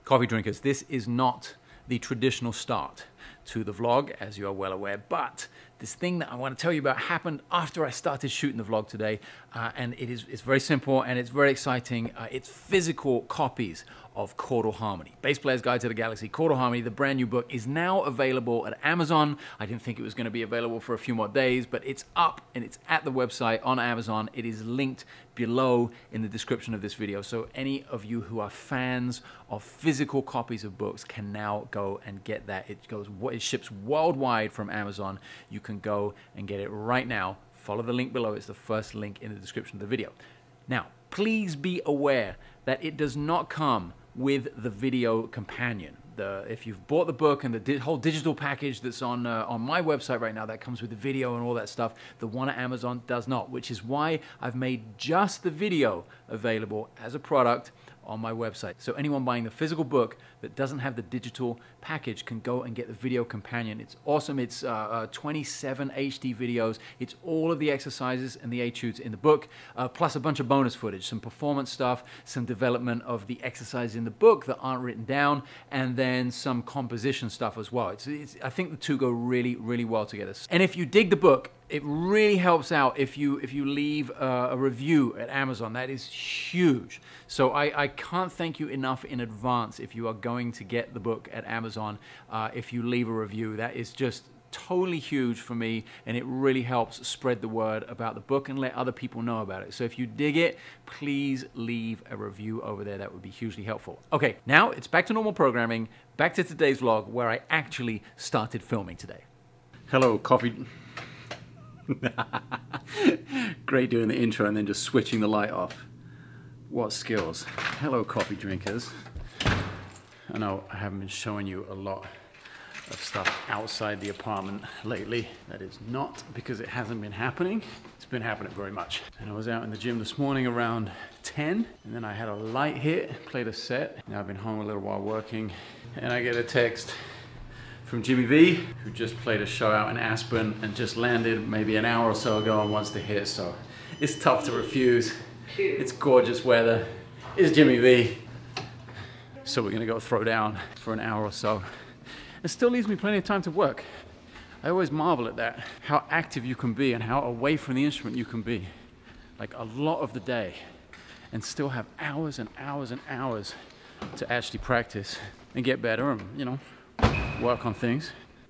Coffee drinkers, this is not the traditional start to the vlog, as you are well aware, but this thing that I want to tell you about happened after I started shooting the vlog today, and it's very simple and it's very exciting. It's physical copies of Chordal Harmony. Bass Player's Guide to the Galaxy, Chordal Harmony, the brand new book, is now available at Amazon. I didn't think it was going to be available for a few more days, but it's up and it's at the website on Amazon. It is linked below in the description of this video. So any of you who are fans of physical copies of books can now go and get that. It ships worldwide from Amazon. You can go and get it right now. Follow the link below. It's the first link in the description of the video. Now, please be aware that it does not come with the video companion. If you've bought the book and the whole digital package that's on my website right now, that comes with the video and all that stuff, the one at Amazon does not, which is why I've made just the video available as a product on my website. So anyone buying the physical book that doesn't have the digital package can go and get the video companion. It's awesome. It's 27 HD videos. It's all of the exercises and the etudes in the book, plus a bunch of bonus footage, some performance stuff, some development of the exercises in the book that aren't written down, and then some composition stuff as well. I think the two go really, really well together. And if you dig the book, it really helps out if you leave a review at Amazon. That is huge. So I can't thank you enough in advance if you are going to get the book at Amazon. If you leave a review, that is just totally huge for me, and it really helps spread the word about the book and let other people know about it. So if you dig it, please leave a review over there. That would be hugely helpful. Okay, now it's back to normal programming, back to today's vlog where I actually started filming today. Hello, coffee. Great doing the intro and then just switching the light off. What skills. Hello, coffee drinkers. I know I haven't been showing you a lot of stuff outside the apartment lately. That is not because it hasn't been happening. It's been happening very much. And I was out in the gym this morning around 10, and then I had a light hit, played a set. Now I've been home a little while working, and I get a text from Jimmy V, who just played a show out in Aspen and just landed maybe an hour or so ago and wants to hit. So it's tough to refuse. It's gorgeous weather. It's Jimmy V. So we're gonna go throw down for an hour or so. It still leaves me plenty of time to work. I always marvel at that, how active you can be and how away from the instrument you can be. Like a lot of the day, and still have hours and hours and hours to actually practice and get better and, you know, work on things.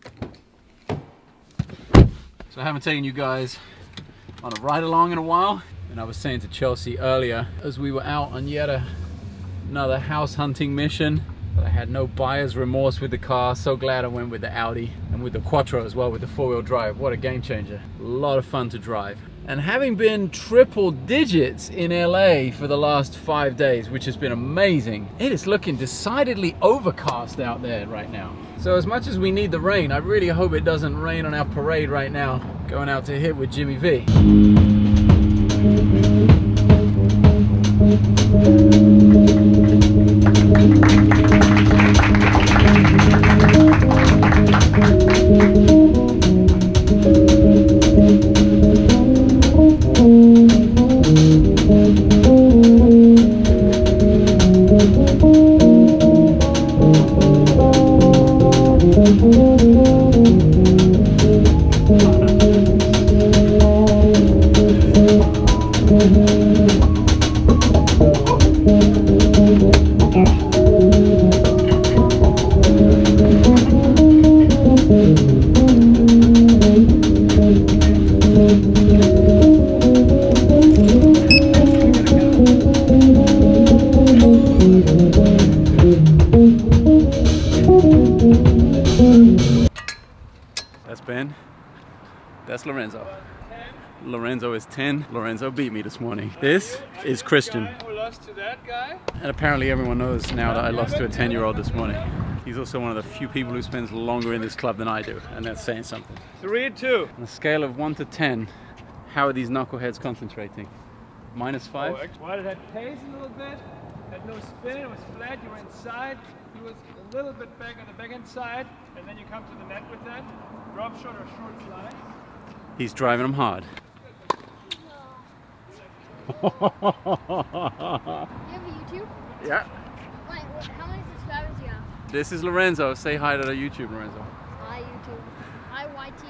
So I haven't taken you guys on a ride along in a while. And I was saying to Chelsea earlier, as we were out on yet another house hunting mission, but I had no buyer's remorse with the car. So glad I went with the Audi and with the Quattro as well, with the 4-wheel drive. What a game changer. A lot of fun to drive. And having been triple digits in LA for the last 5 days, which has been amazing, it is looking decidedly overcast out there right now. So as much as we need the rain, I really hope it doesn't rain on our parade right now, going out to hit with Jimmy V. That's Ben. That's Lorenzo. Lorenzo is 10. Lorenzo beat me this morning. This is Christian. Who lost to that guy? And apparently everyone knows now that I lost to a 10-year-old this morning. He's also one of the few people who spends longer in this club than I do, and that's saying something. 3-2. On a scale of 1 to 10, how are these knuckleheads concentrating? -5? Well, it had pace a little bit, had no spin, it was flat, you were inside, he was a little bit back on the backhand side, and then you come to the net with that. Drop shot or short slide. He's driving them hard. You have a YouTube? Yeah. How many subscribers This is Lorenzo. Say hi to the YouTube, Lorenzo. Hi, YouTube. Hi, Whitey.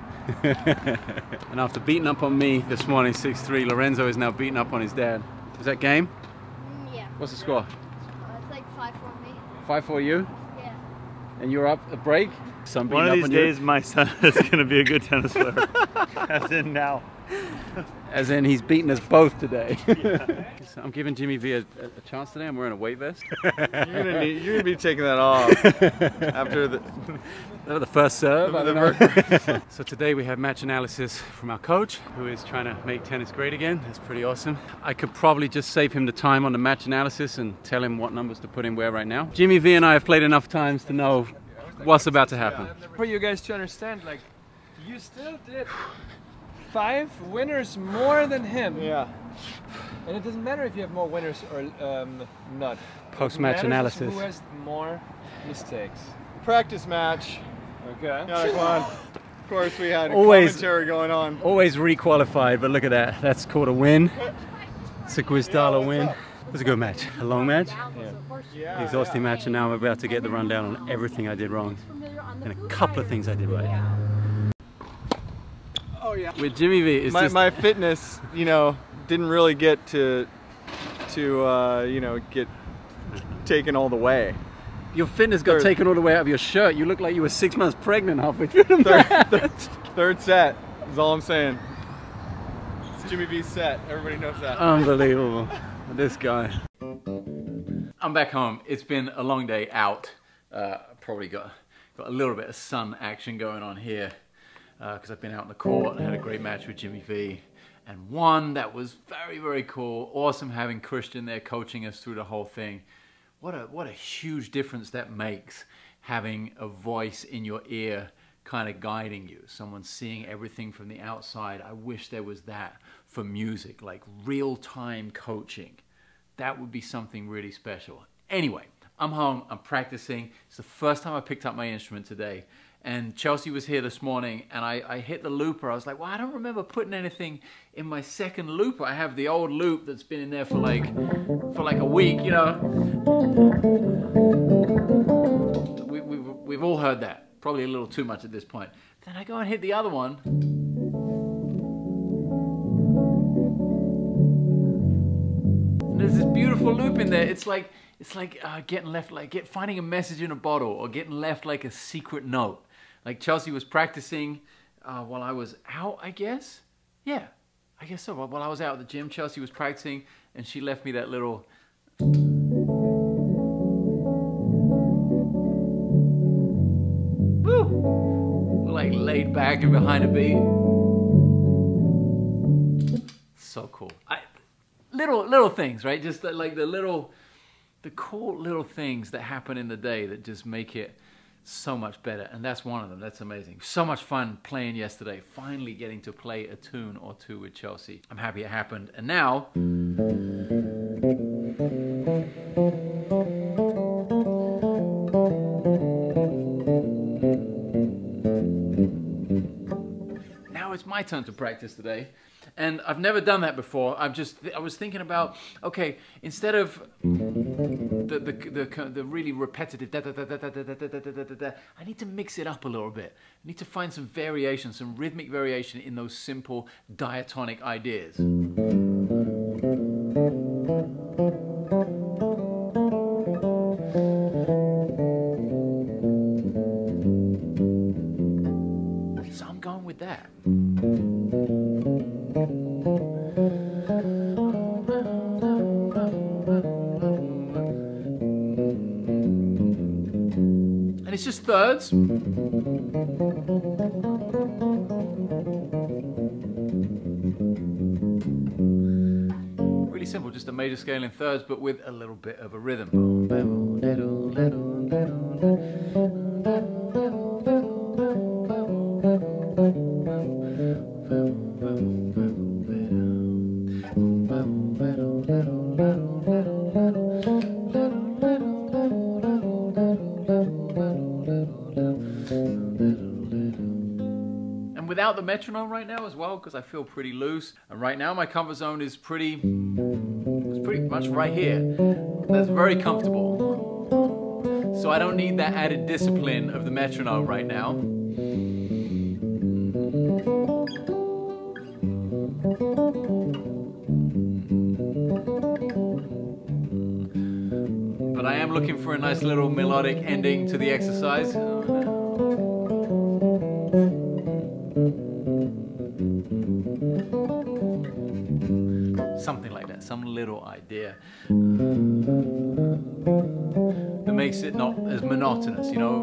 And after beating up on me this morning, 6-3, Lorenzo is now beating up on his dad. Is that game? Yeah. What's the score? It's like 5 for me. 5-4 you? Yeah. And you're up a break? One of these days, my son is going to be a good tennis player. As in now. As in, he's beaten us both today. Yeah. So I'm giving Jimmy V a chance today. I'm wearing a weight vest. You're gonna be taking that off after the first serve. I don't know. So today we have match analysis from our coach, who is trying to make tennis great again. That's pretty awesome. I could probably just save him the time on the match analysis and tell him what numbers to put in where right now. Jimmy V and I have played enough times to know what's about to happen. For you guys to understand, like, you still did 5 winners more than him. Yeah. And it doesn't matter if you have more winners or not. Post-match analysis. Who has more mistakes? Practice match. Okay. Janek won. Of course, we had Always- commentary going on. Always re-qualified, but look at that. That's called a win. It's a Gwizdala win. It was a good match. A long match. Yeah. Exhausting match, and now I'm about to get the rundown on everything I did wrong and a couple of things I did right. Oh yeah. With Jimmy V, it's just... my fitness, you know, didn't really get to you know, get taken all the way. Your fitness got taken all the way out of your shirt. You look like you were 6 months pregnant halfway through the match. Third set is all I'm saying. It's Jimmy V's set. Everybody knows that. Unbelievable. This guy. I'm back home. It's been a long day out. Probably got a little bit of sun action going on here because I've been out in the court and had a great match with Jimmy V and won. That was very, very cool. Awesome having Christian there coaching us through the whole thing. What a huge difference that makes, having a voice in your ear kind of guiding you. Someone seeing everything from the outside. I wish there was that for music, like real-time coaching. That would be something really special. Anyway, I'm home, I'm practicing. It's the first time I picked up my instrument today. And Chelsea was here this morning and I hit the looper. I was like, well, I don't remember putting anything in my second looper. I have the old loop that's been in there for like a week, you know. We've all heard that. Probably a little too much at this point. Then I go and hit the other one. And there's this beautiful loop in there. It's like getting left, finding a message in a bottle, or getting left like a secret note. Like Chelsea was practicing while I was out, I guess. Yeah, I guess so. While I was out at the gym, Chelsea was practicing, and she left me that little. Woo! Like laid back and behind a beat. So cool. Little things, right? Just like the cool little things that happen in the day that just make it so much better. And that's one of them. That's amazing. So much fun playing yesterday. Finally getting to play a tune or two with Chelsea. I'm happy it happened. And now... now it's my turn to practice today. And I've never done that before. I was thinking about, okay, instead of the really repetitive da da da da da da da da da da da, I need to mix it up a little bit. I need to find some variation, some rhythmic variation in those simple diatonic ideas. So I'm going with that. And it's just thirds. Really simple, just a major scale in thirds, but with a little bit of a rhythm. Without the metronome right now as well, because I feel pretty loose. And right now my comfort zone is pretty much right here. That's very comfortable. So I don't need that added discipline of the metronome right now. But I am looking for a nice little melodic ending to the exercise. Something like that, some little idea that makes it not as monotonous, you know.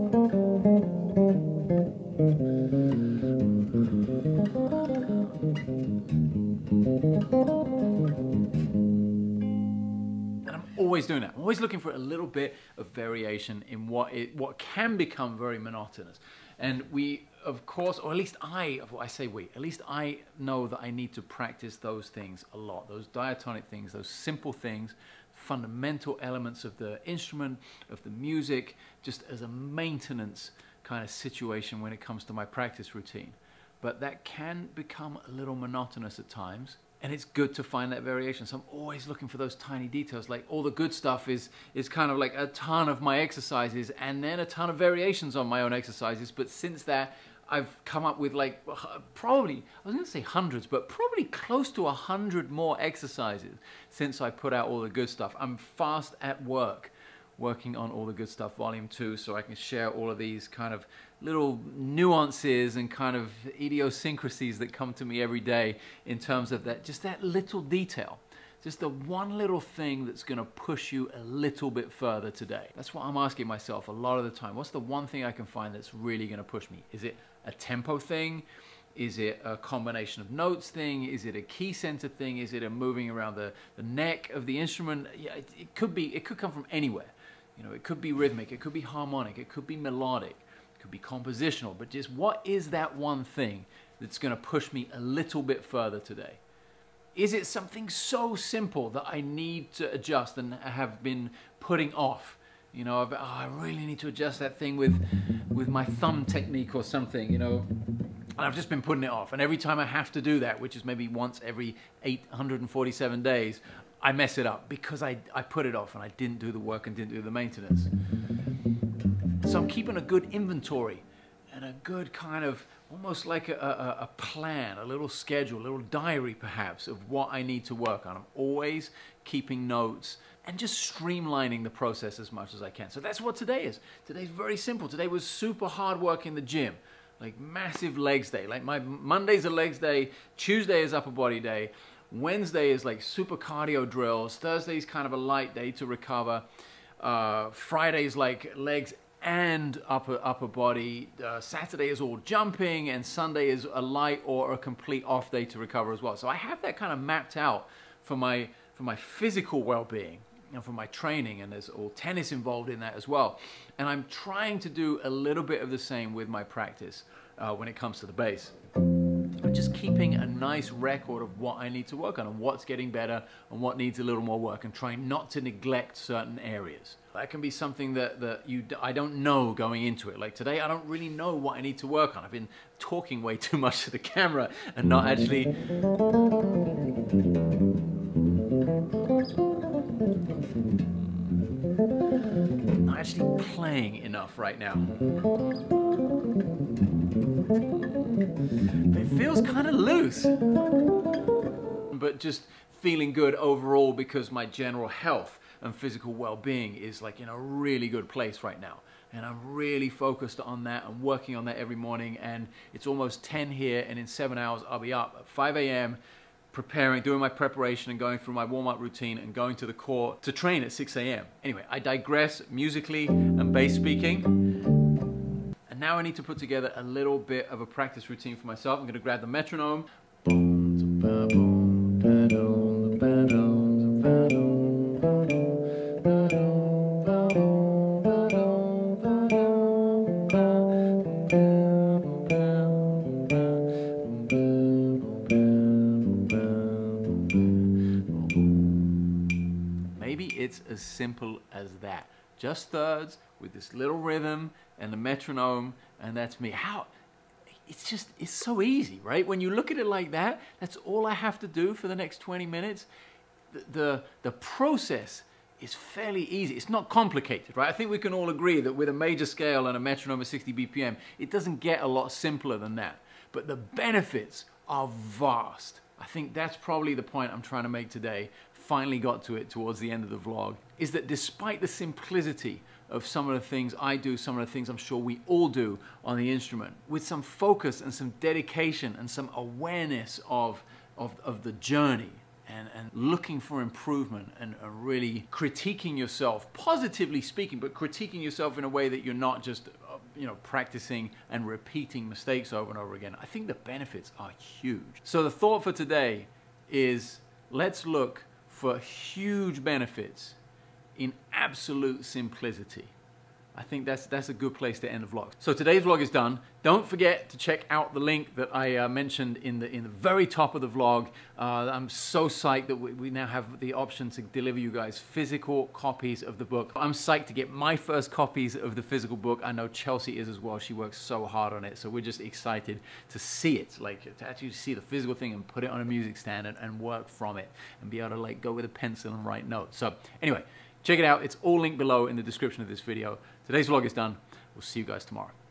And I'm always doing that. I'm always looking for a little bit of variation in what can become very monotonous. And we, of course, or at least at least I know that I need to practice those things a lot, those diatonic things, those simple things, fundamental elements of the instrument, of the music, just as a maintenance kind of situation when it comes to my practice routine. But that can become a little monotonous at times. And it's good to find that variation. So I'm always looking for those tiny details. Like all the good stuff is kind of like a ton of my exercises and then a ton of variations on my own exercises. But since that, I've come up with like probably, I was gonna say hundreds, but probably close to 100 more exercises since I put out all the good stuff. I'm fast at work working on All the Good Stuff Volume 2 so I can share all of these kind of little nuances and kind of idiosyncrasies that come to me every day in terms of that, just that little detail. Just the one little thing that's going to push you a little bit further today. That's what I'm asking myself a lot of the time. What's the one thing I can find that's really going to push me? Is it a tempo thing? Is it a combination of notes thing? Is it a key center thing? Is it a moving around the neck of the instrument? Yeah, it could come from anywhere. You know, it could be rhythmic, it could be harmonic, it could be melodic, it could be compositional, but just what is that one thing that's going to push me a little bit further today? Is it something so simple that I need to adjust and have been putting off? You know, I really need to adjust that thing with my thumb technique or something, you know. And I've just been putting it off. And every time I have to do that, which is maybe once every 847 days, I mess it up because I put it off and I didn't do the work and didn't do the maintenance. So I'm keeping a good inventory and a good kind of, almost like a plan, a little schedule, a little diary perhaps of what I need to work on. I'm always keeping notes and just streamlining the process as much as I can. So that's what today is. Today's very simple. Today was super hard work in the gym, like massive legs day. Like my Monday's a legs day, Tuesday is upper body day, Wednesday is like super cardio drills, Thursday's kind of a light day to recover, Friday's like legs and upper body, Saturday is all jumping, and Sunday is a light or a complete off day to recover as well. So I have that kind of mapped out for my physical well-being and for my training, and there's all tennis involved in that as well. And I'm trying to do a little bit of the same with my practice when it comes to the bass. I'm just keeping a nice record of what I need to work on and what's getting better and what needs a little more work, and trying not to neglect certain areas. That can be something that I don't know going into it. Like today, I don't really know what I need to work on. I've been talking way too much to the camera and not actually playing enough right now. It feels kind of loose, but just feeling good overall because my general health and physical well-being is like in a really good place right now. And I'm really focused on that. I'm working on that every morning, and it's almost 10 here, and in 7 hours I'll be up at 5 a.m. preparing, doing my preparation and going through my warm-up routine and going to the court to train at 6 a.m. Anyway, I digress musically and bass speaking. And now I need to put together a little bit of a practice routine for myself. I'm going to grab the metronome. Maybe it's as simple as that. Just thirds with this little rhythm and the metronome, and that's me. How? It's so easy, right? When you look at it like that, that's all I have to do for the next 20 minutes. The process is fairly easy. It's not complicated, right? I think we can all agree that with a major scale and a metronome of 60 BPM, it doesn't get a lot simpler than that. But the benefits are vast. I think that's probably the point I'm trying to make today. Finally got to it towards the end of the vlog, is that despite the simplicity of some of the things I do, some of the things I'm sure we all do on the instrument, with some focus and some dedication and some awareness of the journey, and looking for improvement, and really critiquing yourself, positively speaking, but critiquing yourself in a way that you're not just practicing and repeating mistakes over and over again. I think the benefits are huge. So the thought for today is, let's look for huge benefits in absolute simplicity. I think that's a good place to end the vlog. So today's vlog is done. Don't forget to check out the link that I mentioned in the very top of the vlog. I'm so psyched that we now have the option to deliver you guys physical copies of the book. I'm psyched to get my first copies of the physical book. I know Chelsea is as well. She works so hard on it. So we're just excited to see it, like to actually see the physical thing and put it on a music stand and work from it and be able to like go with a pencil and write notes. So anyway, check it out. It's all linked below in the description of this video. Today's vlog is done. We'll see you guys tomorrow.